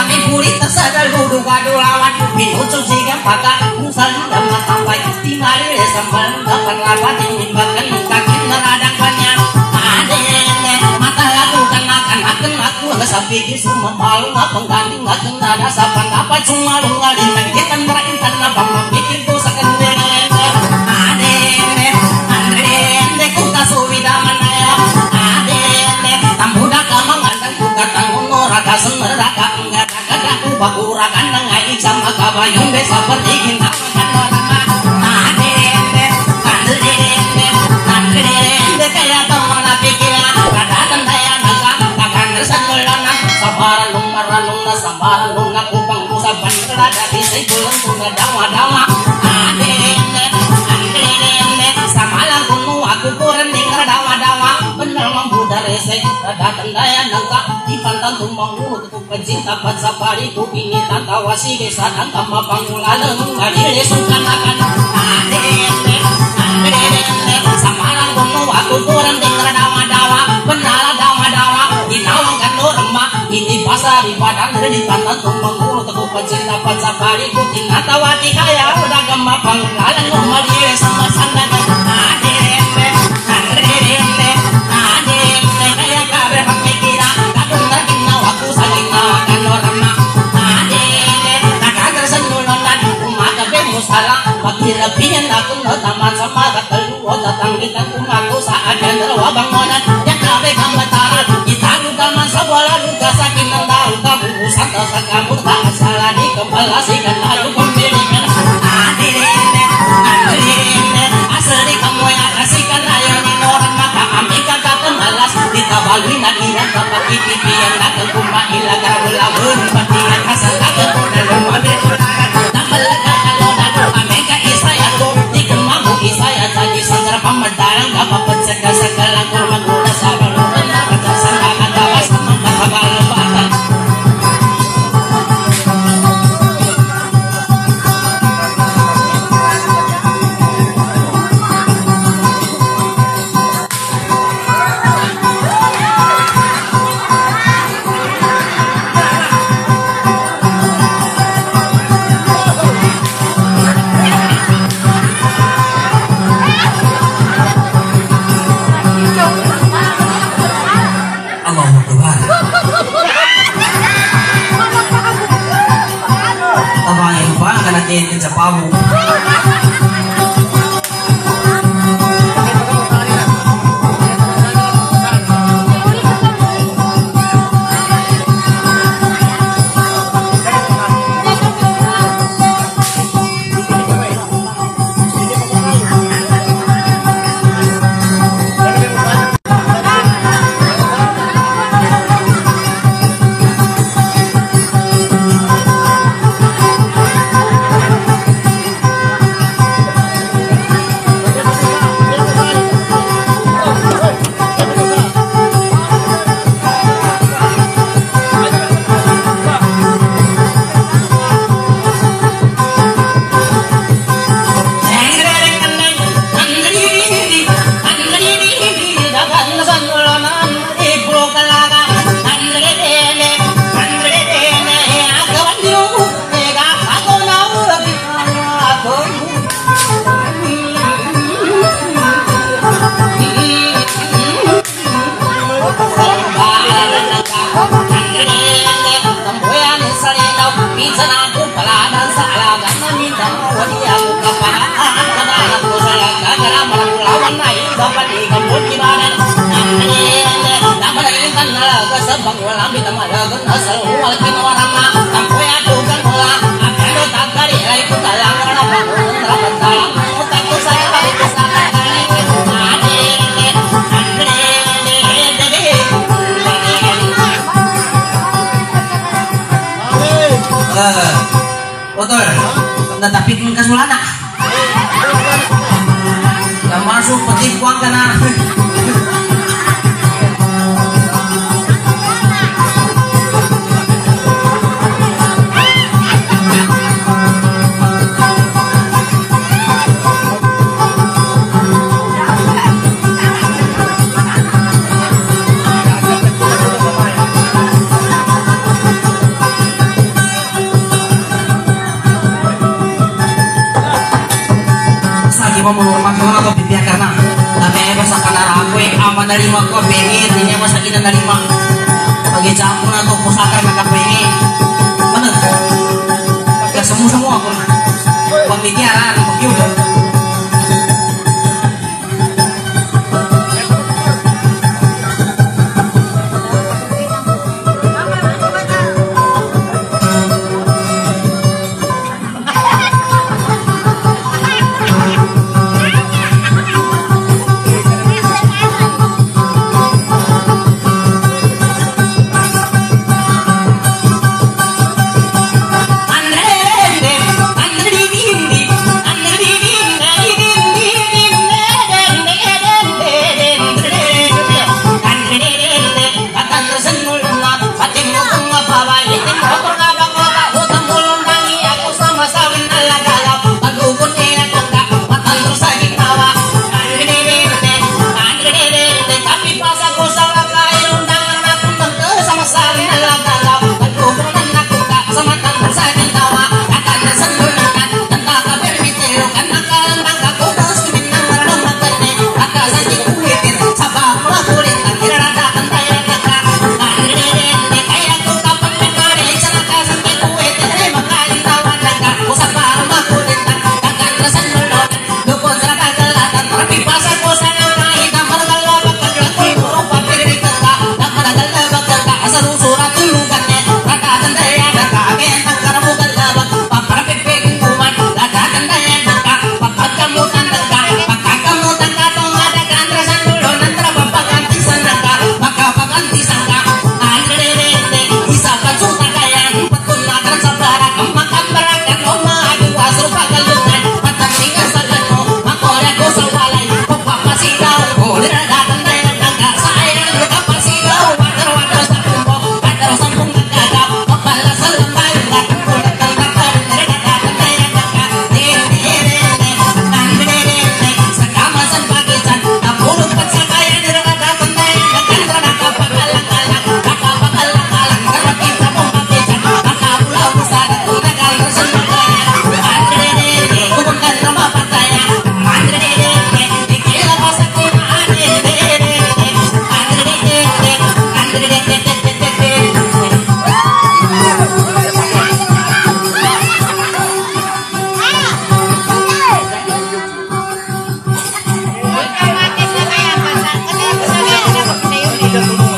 kami kulit tersadar duduk waduh lawan pinucuk sigang pakai musali dan matampai timari sambal dapat lawan ingin makan kaki neradang banyak adene mata lagu kenakan aku sapi semua malu pengganti ngaken ada sapan apa cuma lu ngalin kita ngerain karena bang bikin tuh sekendeng adene ku kasuwida mana ya adene tamuda kamangandang ku katang noraka semeraka enggak ku bakura kandang ai sama kabayong desa pertigin kan adene kayak teman pikiran kadang daya naga takkan tersanggulana sabaran lumar sabaran lunga kupang kusaban rada di bulan bunga dawa adene samalang kunu aku kurang dengar dawa bener mampu dari rada daya naga di pantan tumbang dulu tutup pencinta safari ku ini tantawasi desa dan tambah pangulalan dari sukan akan adene samalang kunu aku kurang dengar dawa benar dawa dinawang kan remah ini pasar di padang di pantan tumbang dulu tutup pencinta safari ku ini tantawati kaya udah gemah pangulalan nomor dia sama sandan adene kaya kabe pemikiran kadung terkena waktu saling nawakan norma adene takkan tersendulonan umat kabe musalah bagi lebihnya takun taman sama ketelu datang kita kumaku saat dan terwabang monan yang kabe kamataran kita luka masa bola luka saking nendang kamu usah dosa kamu tak salah di kepala sikan lalu pemilikan adene asli kamu yang kasihkan raya di orang maka kami kakak malas ditabalui nakiran bapak pipi yang nakal kumpa ilah karabula berpatian asal kakak dalam mobil tak melekat kalau dalam ameka isayaku di kemamu isayat lagi sanggar pemadaran kapal pencegah segala kurma gula sabar benar kata sangka kata basa mengkabal lebatkan natin sa pamo. Betul, tetapi ke Sulana yang masuk petipuan karena mah menurut makan atau pipian karena tapi bahasa kanar aku apa dari mah kok pengen ini masa kita dari mah bagi campur atau pusaka mereka pengen mana ya semua aku pemikiran begitu.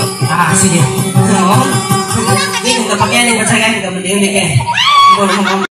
Sige. Ini udah pakaian yang percaya udah berdiri nih kayak.